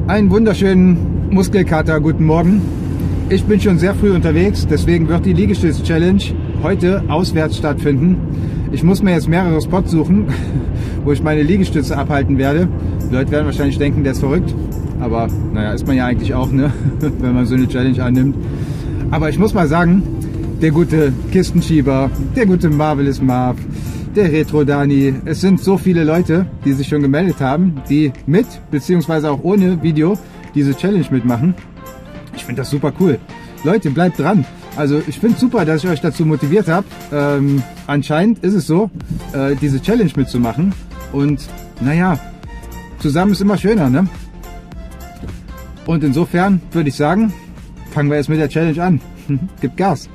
Einen wunderschönen Muskelkater, guten Morgen. Ich bin schon sehr früh unterwegs, deswegen wird die Liegestütz-Challenge heute auswärts stattfinden. Ich muss mir jetzt mehrere Spots suchen, wo ich meine Liegestütze abhalten werde. Die Leute werden wahrscheinlich denken, der ist verrückt. Aber naja, ist man ja eigentlich auch, ne? Wenn man so eine Challenge annimmt. Aber ich muss mal sagen, der gute Kistenschieber, der gute Marvelous Marv, der Retro Dani, es sind so viele Leute, die sich schon gemeldet haben, die mit, beziehungsweise auch ohne Video, diese Challenge mitmachen. Ich finde das super cool. Leute, bleibt dran. Also ich finde es super, dass ich euch dazu motiviert habe. Anscheinend ist es so, diese Challenge mitzumachen. Und naja, zusammen ist immer schöner, ne? Und insofern würde ich sagen, fangen wir jetzt mit der Challenge an. Gib Gas!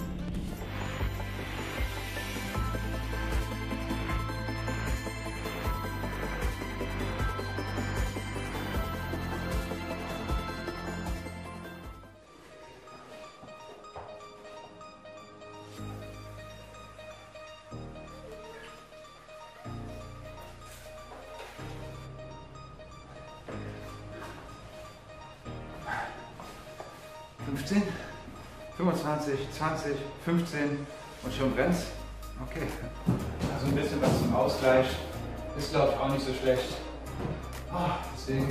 ...15, 25, 20, 15 und schon brennt's. Okay, also ein bisschen was zum Ausgleich ist, glaube ich, auch nicht so schlecht. Deswegen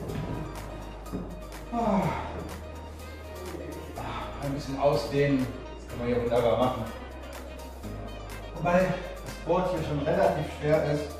ein bisschen ausdehnen, das kann man hier wunderbar machen. Wobei das Board hier schon relativ schwer ist.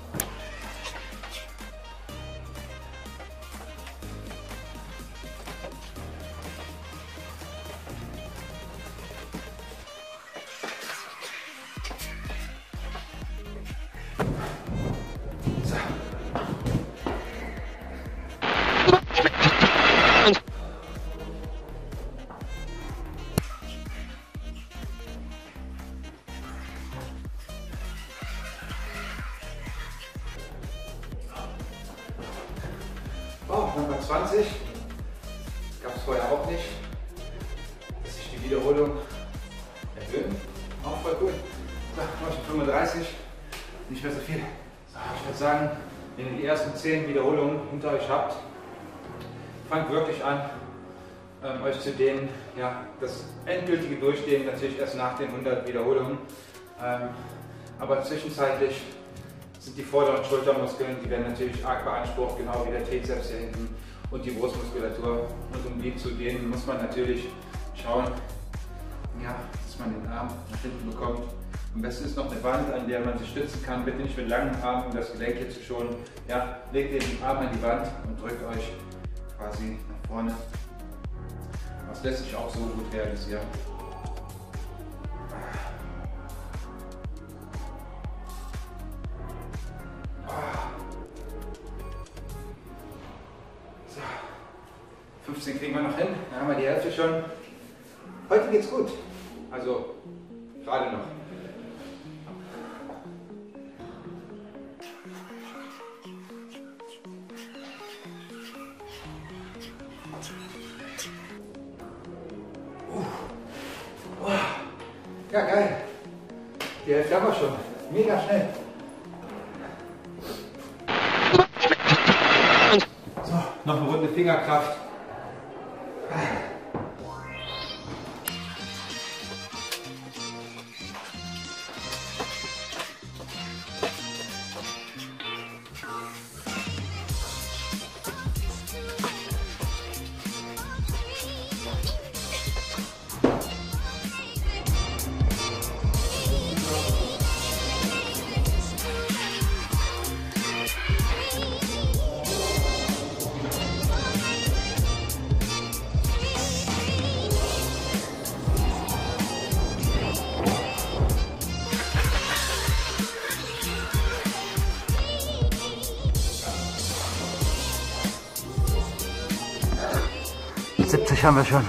Nummer 20, gab es vorher auch nicht, dass sich die Wiederholung erhöhen. Auch voll cool. So, 35, nicht mehr so viel. So, ich würde sagen, wenn ihr die ersten 10 Wiederholungen hinter euch habt, fangt wirklich an, euch zu dehnen. Ja, das endgültige Durchdehnen natürlich erst nach den 100 Wiederholungen, aber zwischenzeitlich sind die vorderen Schultermuskeln, die werden natürlich arg beansprucht, genau wie der Trizeps hier hinten und die Brustmuskulatur. Und um die zu dehnen, muss man natürlich schauen, ja, dass man den Arm nach hinten bekommt. Am besten ist noch eine Wand, an der man sich stützen kann. Bitte nicht mit langen Armen, um das Gelenk hier zu schonen. Ja, legt den Arm an die Wand und drückt euch quasi nach vorne. Das lässt sich auch so gut realisieren. So, 15 kriegen wir noch hin, dann haben wir die Hälfte schon. Heute geht's gut, also gerade noch. Ja, geil. Die Hälfte haben wir schon. Mega schnell. So, noch eine Runde Fingerkraft. Haben wir schon.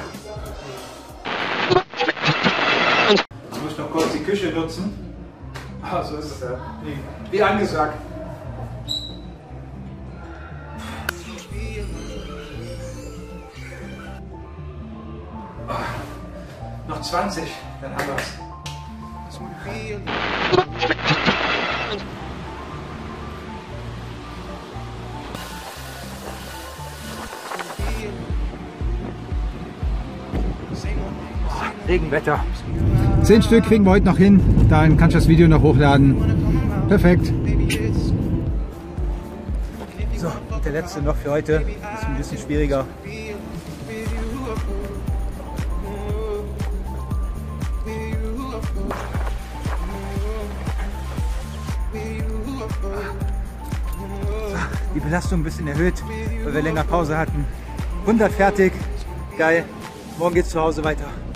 Jetzt muss ich noch kurz die Küche nutzen. Ah, so ist es ja. Wie angesagt. Noch 20, dann haben wir es. Regenwetter. 10 Stück kriegen wir heute noch hin. Dann kann ich das Video noch hochladen. Perfekt. So, und der letzte noch für heute. Ist ein bisschen schwieriger. So, die Belastung ein bisschen erhöht, weil wir länger Pause hatten. 100 fertig. Geil. Morgen geht's zu Hause weiter.